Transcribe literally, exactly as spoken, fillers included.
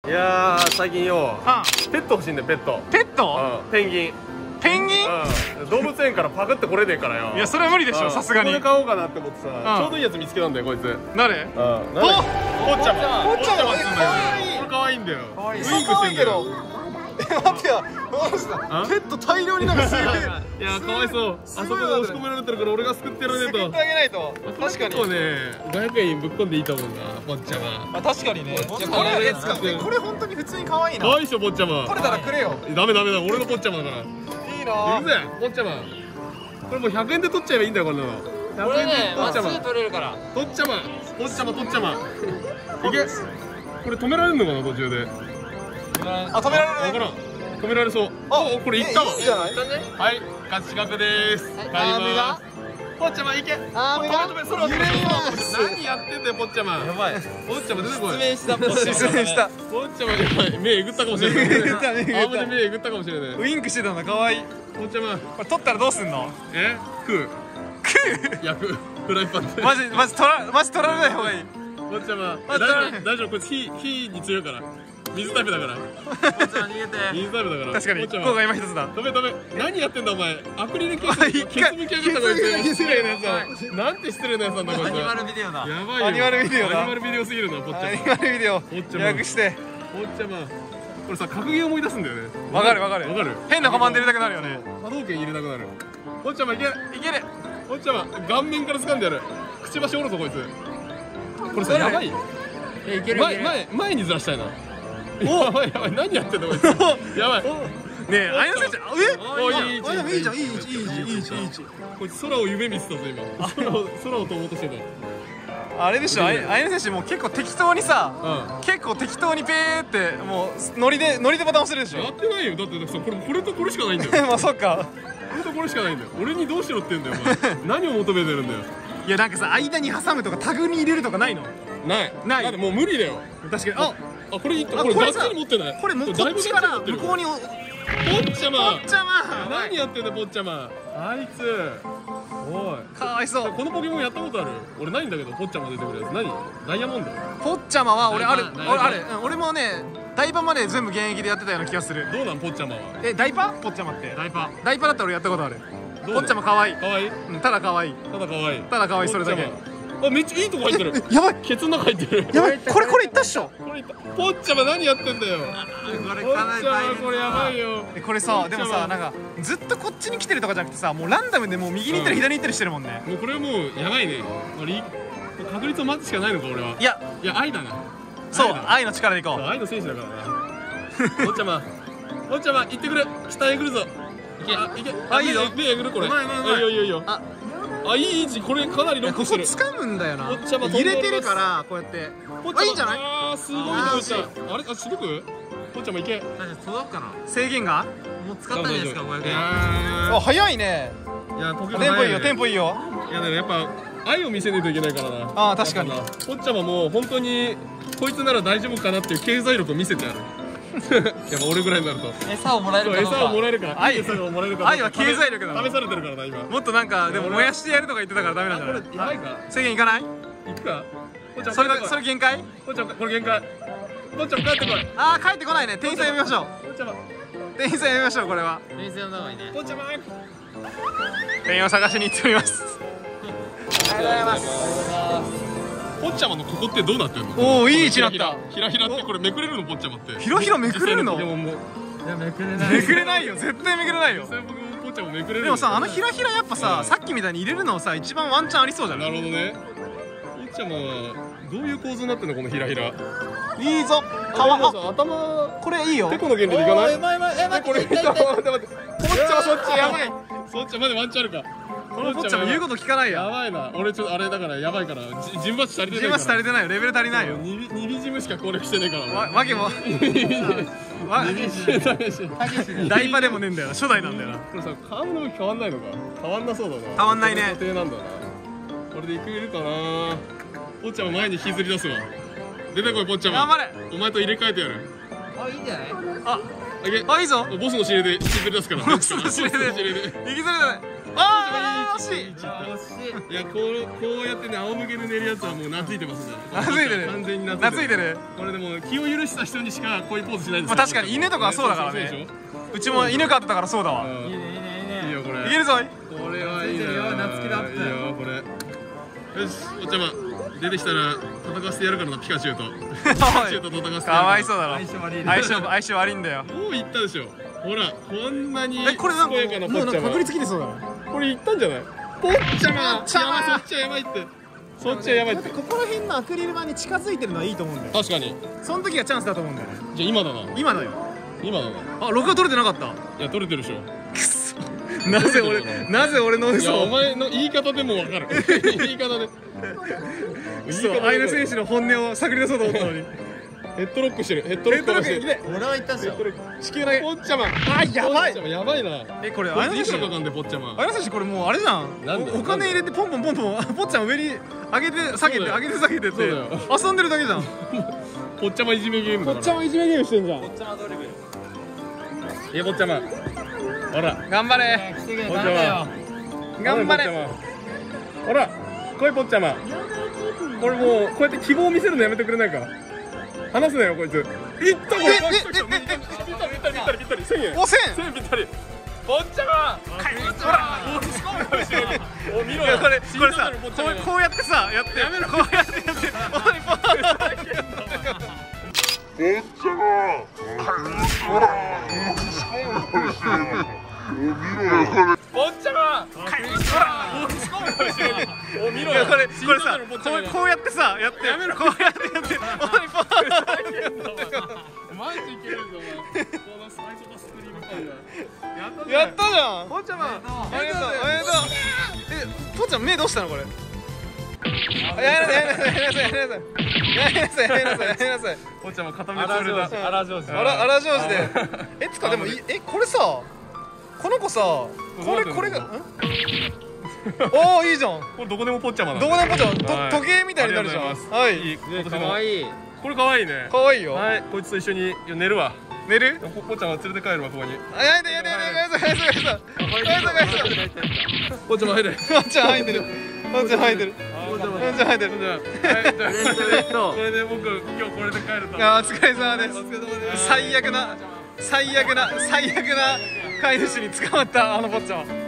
いやー最近よペット欲しいんだよ。ペットペットペンギンペンギン動物園からパクってこれねえからよ。 いやそれは無理でしょさすがに。 これ買おうかなって思ってさちょうどいいやつ見つけたんだよこいつ。 誰？ ポッチャマポッチャマっつうんだよ。これ可愛いんだよ。ウインクしてんだよ。 待ってよ、ペット大量になんかすげえ。 いやかわいそう。あそこで押し込められてるから俺が救ってやらねえと。 救ってあげないと。確かに。 結構ねごひゃくえんぶっ込んでいいと思うんだポッチャマ。 あ確かにね。これこれ本当に普通に可愛いな。 可愛いでしょポッチャマ。 取れたらくれよ。 ダメダメだ俺のポッチャマだから。 いいな。 行くぜポッチャマ。これもうひゃくえんで取っちゃえばいいんだよこんなの。ひゃくえんでポッチャマ取れるから。 ポッチャマポッチャマポッチャマ。いけ。これ止められるのかな途中で。 あ止められる。 わからん。止められそう。あこれいったわ。 いいじゃない。 はい勝ち確です。帰ります。ポッチャマいけ。 あー止め止めそれは何やってんだよポッチャマ。やばい。ポッチャマ出てこい。 失明したポッチャマ。 失明した。 ポッチャマやばい目えぐったかもしれない。 目えぐった目えぐったあんまり目えぐったかもしれない。 ウインクしてたの可愛い。 ポッチャマこれ取ったらどうすんの？ え食う食う焼くフライパンで。 マジマジ取らマジ取られない方がいい。 ポッチャマ大丈夫大丈夫こいつ火火に強いから水タイプだから。 ポッチャマ逃げて。 水タイプだから。 確かにポッチャマここが今一つだ。 止め止め何やってんだお前。アクリルケースケツ向き上がったこいつ。失礼なやつだ。なんて失礼なやつなんだこいつ。 アニマルビデオだ。 やばいよ。 アニマルビデオだアニマルビデオすぎるなポッチャマ。 アニマルビデオポッチャマ予約して。 ポッチャマこれさ格ゲー思い出すんだよね。 わかるわかるわかる。 変なコマンド入れたくなるよね。 波動拳入れたくなる。ポッチャマいけ。 いける。 ポッチャマ顔面から掴んでやる。くちばし折るぞこいつ。これさやばい。 えいけるいける。 前前前にずらしたいな。やばいやばい何やってんのこいつ。やばい。 ねえあやの選手え？ おいいいあでもいいじゃんいいいいいいいいいいいこいつ空を夢見てたぞ今。空を空を飛ぼうとしてた。 あれでしょあやの選手もう結構適当にさう結構適当にペーってもうノリでノリでボタン押せるでしん。やょ。 ってないよだってさこれこれとこれしかないんだよ。 まあそっか。 これとこれしかないんだよ。俺にどうしろって言うんだよお前。何を求めてるんだよ。 いやなんかさ間に挟むとかタグに入れるとかないの？ ないないだってもう無理だよ。 確かに。ああこれいったこれガッチリ持ってない。 これもうこっちから向こうにポッポッチャマチャマ何やってんだポッチャマあいつ。おいかわいそう。 このポケモンやったことある？俺ないんだけどポッチャマ出てくるやつ何？ダイヤモンド？ ポッチャマは俺あるダイパ俺あるうん俺もねダイパまで全部現役でやってたような気がする。 どうなんポッチャマは？ えダイパポッチャマってダイパダイパだったら俺やったことある。 どうポッチャマかわいい。 かわいい？ うんただかわいいただかわいい。 ただかわいいそれだけ。 ポッチャマあめっちゃいいとこ入ってる。 やばいケツの中入ってる。 やばいこれこれいったっしょ。 これいったポッチャマ何やってんだよ。 これポかなり大ッチャマこれやば変いよ。 えこれさでもさなんかずっとこっちに来てるとかじゃなくてさもうランダムでもう右に行ったり左に行ったりしてるもんね。 もうこれはもうやばいね。俺確率を待つしかないのか俺は。 いやいや愛だな。 そう愛だ愛の力でいこう。 愛の選手だからな。ポッチャマポッチャマ行ってくれ。下へ来るぞ。あいけあいいぞ目えぐるこれ。 うまいうまいうまいいいよいいよいいよ。 ああいい位置これかなりロッここクしてる。 掴むんだよな。 ポッチャマ飛んでおります入れてるからこうやってポッチャマあいいんじゃない。 あーすごいねあーポッチャマ。あれあしどく？ポッチャマ行け。 届くかな。 制限がもう使ったんじゃないですかごひゃくえん。 あ早いね。 いやポケモンテンポいいよ早テンポいいよ。 いやでもやっぱ愛を見せないといけないからな。 あー確かにポッチャマも本当にこいつなら大丈夫かなっていう経済力を見せてやる。やっぱ俺ぐらいになると餌をもらえるかどうか。 餌をもらえるから愛餌をもらえるから愛は経済力だな試されてるからな今。 もっとなんかでも燃やしてやるとか言ってたからダメなんじゃない。 これやばいか。 制限いかない？ 行くか。ポッチャマそれだそれ限界？ ポッチャマこれ限界。ポッチャマ帰ってこい。 ああ帰ってこないね。店員さん呼びましょう。 ポッチャマ店員さん呼びましょうこれは。 冷静な方がいいね。 ポッチャマ店員を探しに行っております。ありがとうございます。 ポッチャマのここってどうなってんの？ おおいい位置になった。 ひらひらってこれめくれるのポッチャマって。 ひらひらめくれるの？ 実際ポケモンもいやめくれない。 めくれないよ絶対めくれないよ実。際ポケモンポッチャマめくれる。 でもさあのひらひらやっぱうんささっきみたいに入れるのさ一番ワンチャンありそうじゃな？ ないるほどね。ポッチャマはどういう構造になってんのこのひらひら。 いいぞ。 あでもあさ頭これいいよ。 てこの原理でいかない？ うまいうまい。え待これって痛い痛い痛い。 待って待ってポッチャマそっちやばい。そっちまでワンチャンあるか。 このポッチャも言うこと聞かないやよ。 ばいな。俺ちょっとあれだからやばいからじ陣鉢足りてないジマス足りてないよ。レベル足りないよ。 にびにびジムしか攻略してねえからわわけもわにびジムだめしダイパでもねえんだよ。初代なんだよな。 これさ顔の向き変わんないのか。変わんなそうだな。 変わんないね固定なんだな。これでいけるかな。ポッチャマ前に引きずり出すわ。出てこいポッチャマ。 頑張れ。 お前と入れ替えてやる。 あいいんじゃない。 ああいけ。 あいいぞ。 ボスの指令で引きずり出すから。 ボスの指令でボスの指令で右ずれだね。 あー惜しい。 いや、こうこうやってね、仰向けで寝るやつはもう懐いてますね。 懐いてる完全に懐懐いてる。 これでも気を許した人にしかこういうポーズしないですまあ確かに犬とかはそうだからね。 そうでしょ。 うちも犬飼ってたからそうだわ。 うんいいねいいねいいね。 いいよこれ。 いけるぞい。 これはいいな。 ついてるよ夏希だっていいよこれ。よし、おっちゃま出てきたら戦わせてやるからな、ピカチュウと。ピカチュウと戦わせてやるから。 かわいそうだろ。 相性悪いね。 相性相性悪いんだよ。 もう言ったでしょ。ほら、こんなにえこれなんか健やかなポッチャマ。 きてそうだね。 これ言ったんじゃない？ポッチャマ。 ポッチャマやばい、そっちはやばいって。そっちはやばいって。 ここら辺のアクリル板に近づいてるのはいいと思うんだよ。 確かに。 その時がチャンスだと思うんだよね。 じゃあ今だな。 今だよ。 今だな。 あ、録画撮れてなかった。 いや、取れてるでしょ。 くそ。なぜ俺なぜ俺のいや、 嘘を。 お前の言い方でもわかる。言い方で。 そう、相手選手の本音を探り出そうと思ったのに。 ヘッドロックしてる。ヘッドロックしてる。 俺は言ったっすよ。 地球投げ。 ポッチャマ。 あ、やばいポッチャマやばいな。 え、これこれ相手選手いくらかかんで、ポッチャマ。 相手選手これもうあれじゃん。 なんでおお金入れてポンポンポンポン、ポッチャン上に上げて下げてそうだよ上げて下げてってそうだよ遊んでるだけじゃん。 ポッチャマいじめゲームだから。 マいじめゲームしてんじゃん。 え、ポッチャマ。ほら。 頑張れ。 来てくれなんだよ。 頑張れ。 ほら、来いポッチャマ。これもうこうやって希望を見せるのやめてくれないか。話すなよこいつ。いったこれ。 えええぴったりぴったりぴったりぴったり千円。 おせん。 千円ぴったり。ポッチャマ。ほら、もう仕込むかもしれない。お見ろよ。 いやこれこれさポッチャマこうこうやってさやってやめろこうやってやっておいポーポッチャマ。ほら、もう仕込むかもしれない。お見ろよ。 いやこれこれさポッチャマこうこうやってさやってやめろこうやってやっておいポーマジいけるぞお前。この最初のスクリームパイやったね。 やったじゃん。 ポッチャマ。 ありがとうありがとう。え、ポーちゃん目どうしたのこれ。あやめなさいやめなさいやめなさいやめなさいやめなさいやめなさいやめなさい。 ポッチャマ片目つぶれた。 荒上司。 あら、あら上司で。え、つかでもい、え、これさ、この子さ、これ、これが、んおー、いいじゃん。 これどこでもポッチャマなんどで。 こでもじゃん、とはい時計みたいになるじゃん。 ありがとうござはいい。今年かもわいい。 これ可愛いね。 可愛いよ。 はい、こいつと一緒に寝るわ。 寝る？ ポポッチャマ連れて帰るわここに。 あ、やめてやめてやめてやめてやめてやめてやめてやめて。 ポッチャマ入れ。 ポーちゃん入ってる。ポーちゃん入ってる。ポーちゃん入ってる。 じゃあ、はい、じゃあ、 ウエストウエストこれで僕今日これで帰ると。 あー、お疲れ様ですお。疲れ様です。 最悪な、最悪な、最悪な飼い主に捕まったあのポッチャン。